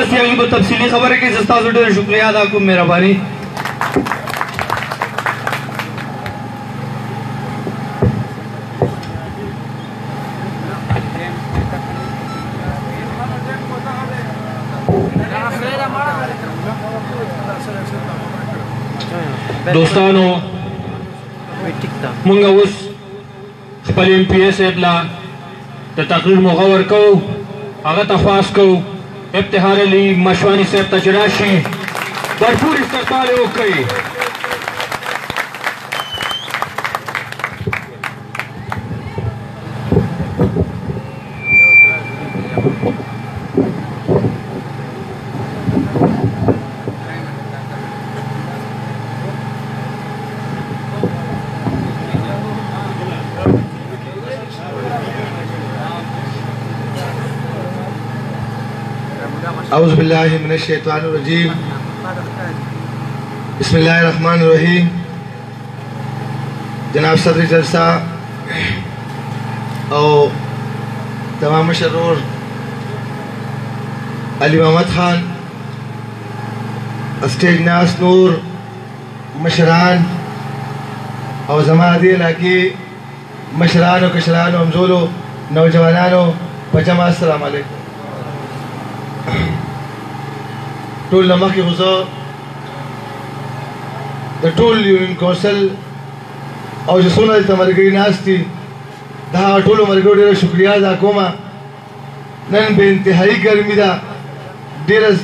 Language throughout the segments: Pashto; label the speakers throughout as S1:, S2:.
S1: ناست هغې به تفصیلي خبره کوي. زه ستاسو ډېره شکریه ادا کوم. مهرباني. دوستانو مونږ اوس خپل ایم پی اے صاحب لا د تقریر موقع ورکوو. هغه ته خواست کوو افتخار علي مشواني صاحب ته چې راشي بھرپور استقبال یې وکړي.
S2: اعوذ باللہ من الشیطان الرجیم. بسم اللہ الرحمن الرحیم. جناب صدر جلسہ اور تمام مشرور علی محمد خان، اسٹیج ناس نور مشران اور زمادی علاقی مشران و کشران و امزولو نوجوانانو پجمع السلام علیکم. ټول لمخې خو زه د ټول یونین کونسل او چې څومره دلته ملګري ناست دي د هغه ټولو ملګرو ډېره شکریه ادا کومه. نن بې انتهایي ګرمي ده، ډېره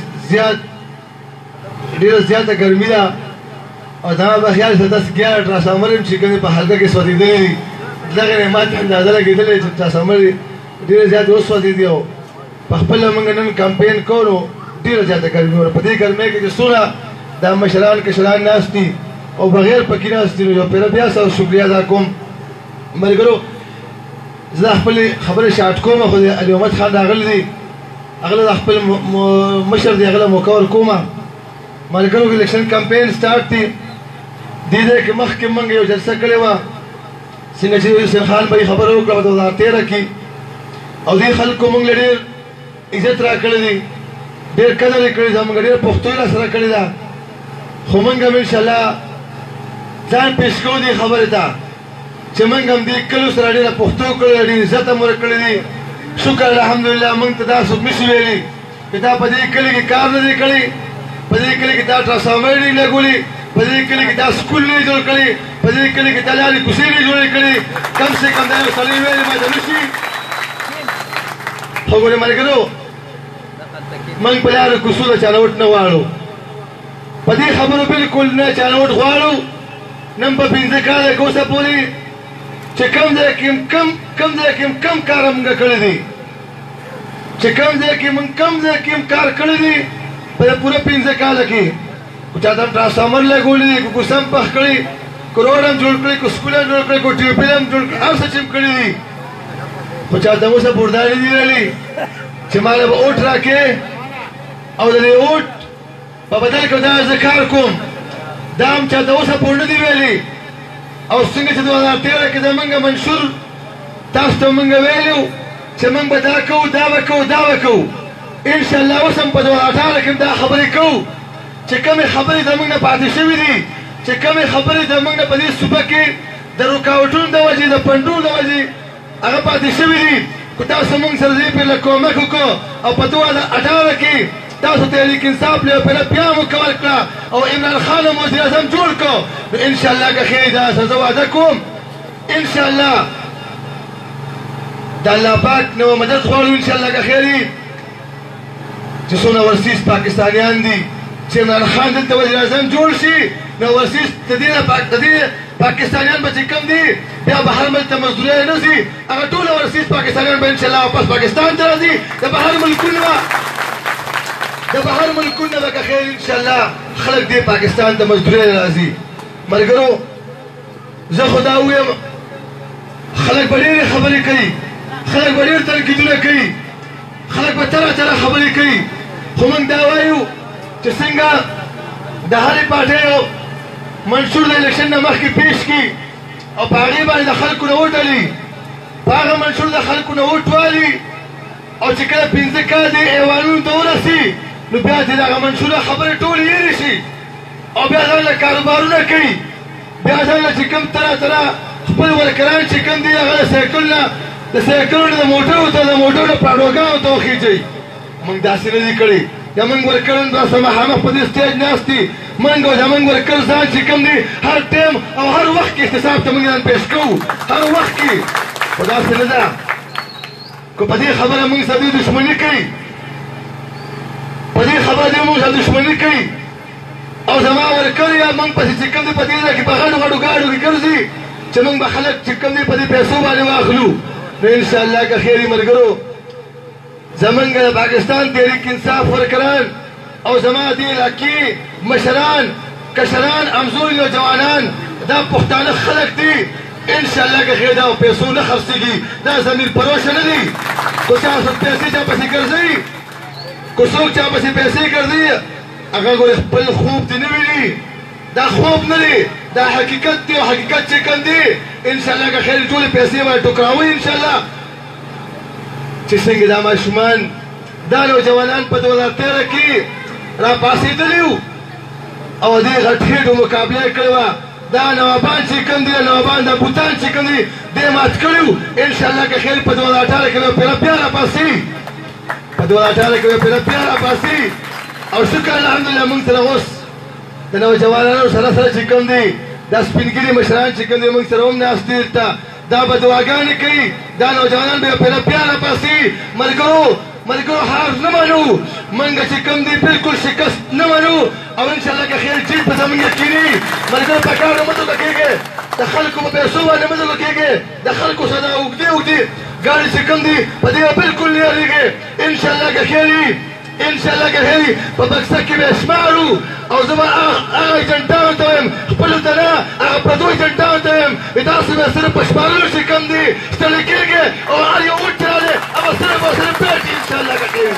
S2: زیاته ګرمي ده او زما په خیال چې داسې 11 ټرانسفارمر یم چې کومې په حلقه کې سوځېدلي دي. دغه نه ماته اندازه لګېدلې چې ټرانسفارمر ډېرې زیاتې وسوځېدي او په خپله موږ نن کمپین کوو نو ډېره زیاته ګرمي وه. په دې ګرمۍ کې چې څومره دا مشران کشران ناست دي او بغیر پکې ناست دي نو یو پېره بیا سره شکریه ادا کوم. ملګرو زه خپلې خبرې شاټ کوم خو د علي محمد خان راغلی دی، هغه د خپل مشر دی هغه له موقع ورکومه. ملګرو الیکشن کمپین سټارټ دی. دې ځای کې مخکې موږ یو جلسه کړې وه څنګه چې حسین خان به یې خبره وکړه په 2013 کې او دې خلکو موږ له ډېر عزت راکړی دی، ډېر قدر یې کړی، زموږ ډېره پښتو یې راسره کړې ده. خو موږ هم انشاءالله ځان پیش کوو دې خبرې ته چې موږ هم دې کلیو سره ډېره پښتو کړې ده، ډېر عزت هم ورکړی دی. شکر الحمدلله موږ ته دا څوک نشي ویلی چې دا په دې کلي کې کار نه دی کړی، په دې کلي کې دا ټرانسفارمر نه دی لګولي، په دې کلي کې دا سکول نه دی جوړ کړی، په دې کلي کې دا لارې کوڅې نه دي جوړې کړې. کم سے کم دا یو سړی ویلی باید نشي. خو ګورې ملګرو موږ په لارو کوڅو د چانوټ نه غواړو، په دې خبرو بلکل نه چانوټ غواړو. نن په 15 کاله کې اوسه پورې چې کوم ځای کې کم کار موږ کړی دی، چې کوم ځای کې کار کړی دی په دې پوره 15 کاله کې کو چاته هم ټرانسفارمر لګولی دی، کو کوڅه هم پخ کړي، کو روډ هم جوړ کړی، کو سکول هم جوړ کړی، کو ټیوبویل هم جوړ کړی، هر څه چې هم کړي دي. خو چاته اوسه برداري نه دي ویلي چې ما له به اوټ راکې او د دې اوټ په بدل کې دا زه کار کوم. دا هم چاته اوسه پورې نه دي ویلي. او څنګه چې 2013 کې زموږ منشور تاسو ته موږ ویلو چې موږ به دا کوو، دا به کوو، دا به کوو. انشاءالله اوس هم په 2018 کې دا خبرې کوو چې کومې خبرې زموږ نه پاتې شوي دي، چې کومې خبرې زموږ نه په دې صوبه کې د رکاوټونو د وجې د پنډونو د وجې هغه پاتې شوي دي. کو تاسو موږ سره دې پرې لږ کومک وکړو او په 2018 کې تاسو تحریک انصاف له پرې بیا مکمل کړه او عمران خان هم وزیر اعظم جوړ کړو. نو انشاءالله که خیر دا زه وعده کوم انشاءالله د الله پاک نو مدد غواړو انشاءالله که خیر وي چې څومره ورسیز پاکستانیان دي چې عمران خان دلته وزیر اعظم جوړ شي نو ورسیز د دې پاکستانیان به چې کم دي بیا بهر ملک ته مزدورۍ نه ځي، هغه ټوله ورسیز پاکستانیان به انشاءالله واپس پاکستان ته راځي. د بهر ملکونه به که خیر انشاءالله خلک دې پاکستان ته مزدورۍ نه راځي. ملګرو زه خو دا ووایم خلک به ډېرې خبرې کوي، خلک به ډېر تنقیدونه کوي، خلک به طرح خبرې کوي، خو موږ دا وایو چې څنګه د هرې پارټۍ یو منشور د الیکشن نه مخکې پیش کړي او په هغې باندې د خلکو نه وټلي، په هغه منشور د خلکو نه وټ والي او چې کله 15 کاله دې ایوانونو ته ورسي نو بیا دې دغه منشوره خبرې ټولې هېرې شي او بیا ځان له کاروبارونه کوي بیا ځان له چې کوم طرح خپل ورکران چې کوم دي هغه د سایکل نه د سایکلونو د موټرو ته د موټرو پاډوګانو ته وخېږئ موږ داسې نه دي کړي زموږ ورکران راسره مخامخ په دې سټیج ناست دي موږ او زموږ ورکر ځان چې کوم دي هر ټایم او هر وخت کې احتساب ته موږ ځان پیش کوو هر وخت کې خو داسې نه ده که په دې خبره موږ سره دوی دښمني کوي په دې خبره دوی موږ سره دښمني کوي او زما ورکر یا موږ پسې چې کوم دي په دې ځای کې په غټو غټو ګاډو کې ګرځي چې موږ به خلک چې کوم دي په دې پیسو باندې واخلو نو انشاءالله که خیر وي ملګرو زمونږ د پاکستان تحریک انصاف ورکران او زما دې علاقې مشران کشران امزوري نوجوانان دا پښتانه خلک دي انشاءالله که خیر دا پیسو نه خرڅېږي دا زمین پروشه نه دي که چا پیسې چا پسې ګرځوي که څوک چا پسې پیسې ګرځي هغه ګورې خپل خوب دې نه ویني دا خوب نه دی دا حقیقت دی او حقیقت چې کوم دی انشاءالله که خیر ټولې پیسې به ټوکراوي انشاءالله چې څنګه دا ماشومان دا نوجوانان په 2013 کې راپاڅېدلي وو او دې غټ هېډو مقابله یې کړې وه دا نوابان چې کوم دي نوابان دا بوتان چې کوم دي دې مات کړي وو انشاءالله که خیر په 2018 کې به پیره بیا راپاسي په 2018 کې به پیره بیا راپاسي او شکر الحمدلله موږ سره اوس د نوجوانانو سره چې کوم دي دا سپینګیري مشران چې کوم دي موږ سره هم ناست دي دا به دعاګانې کوي دا نوجوانان به پیره بیا راپاسي ملګرو هار نه منو موږ چې کوم دي بالکل شکست نه منو او انشاءالله که خیر جیت به زموږ یقیني ملګرو په کار نه مه دغه کېږئ د خلکو په پیسو باندې مه دغه کېږئ د خلکو سره دا اوږدې ګاډې چې کوم دي په دې به بالکل نه یارېږئ انشاءالله که خیر وي انشاءالله که خیر په بکسه کې به شمارو او زه به هغه ایجنټانو ته وایم خپلو ته نه هغه پردو ایجنټانو ته وایم داسې به صرف په شمارلو چې کوم دي ستړی کېږي او هر یو اوټ چې راغلی هغه صرف او صرف پېټي انشاءالله که خیر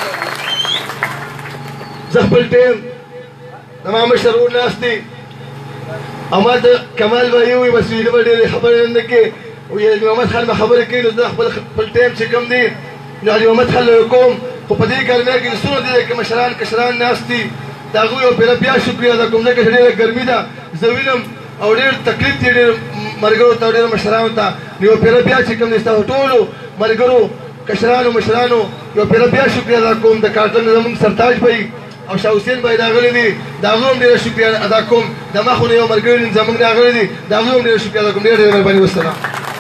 S2: زه خپل ټیم زما مشر ورور ناست دي او ما ته کمال به یې ووایي بس ویلي به ډېرې خبرې نه کوي ویل محمد خان به خبرې کوي نو زه خپل ټیم چې کوم دي نو علي محمد خان له کوم خو په دې ګرمۍ کې څونه دي چې مشران کشران ناست دي د هغوی یو پیره بیا شکریه ادا کوم ځکه چې ډېره ګرمي ده زه وینم او ډېر تکلیف دی ډېر ملګرو ته او ډېرو مشرانو ته نو یو پیره بیا چې کوم دی ستاسو ټولو ملګرو کشرانو مشرانو یو پیره بیا شکریه ادا کوم د کارټن زموږ سرتاج بھائی او شاه حسین بھائی راغلي دي د هغو هم ډېره شکریه ادا کوم د مخونه یو ملګري زموږ راغلي دي د هغوی هم ډېره شکریه ادا کوم ډېر ډېر مهرباني والسلام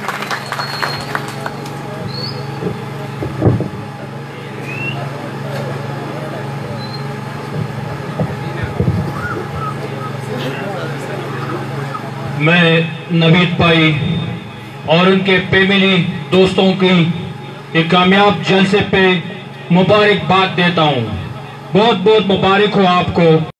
S1: मैं नवीद भाई और उनके फैमिली दोस्तों की एक कामयाब जलसे पे मुबारकबाद देता हूँ। बहुत बहुत मुबारक हो आपको।